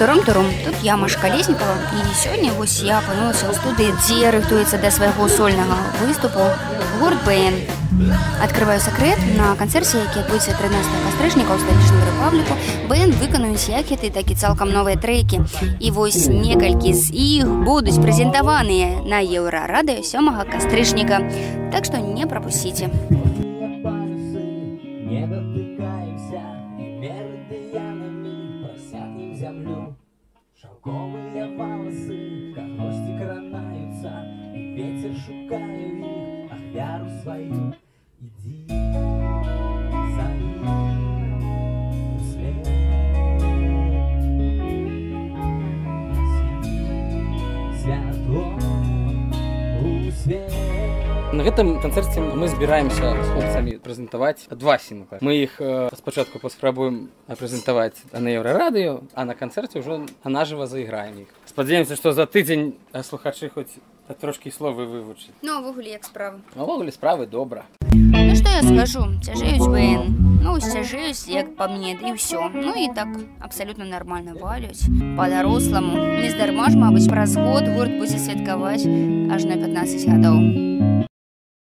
Турум-турум, тут я, Маша Колесникова, і сьогодні ось я опинилася у студії, дзе рыхтуецца да свайго сольнага выступу гурт БН. Адкрываю сакрэт, на канцэрце, які адбудзецца 13 кастрычніка ў сталічным рэпабліку, БН выканаюць як хіты, так і цалкам новыя трэкі. І вось некалькі з іх будуць прэзентаваныя на Еўрарадыё 7 кастрычніка. Так што не прапусціце. Шелковые волосы, как хвостик ронаются, и ветер шукаю их, ахвяру свою. Иди за ним вслед. Святло у свет. На гэтым канцэрце мы збіраемся з хлопцамі прэзентаваць два сінгла. Мы іх спачатку паспрабуем прэзентаваць на Еўрарадыё, а на канцэрце ўжо нажыва зайграем іх. Спадзяёмся, што за тыдзень слухачы хоць трошкі словы вывучаць. Ну, а ввогуле як справы? Увогуле справы добра. Ну што я скажу, цяжеюць БН. Ну, цяжеюць, як па мне, і ўсё. Ну і так абсалютна нармальна валюць. Па-даросламу. Нездарма ж, мабыць, праз год гурт будзе святкаваць аж на 15 гадоў.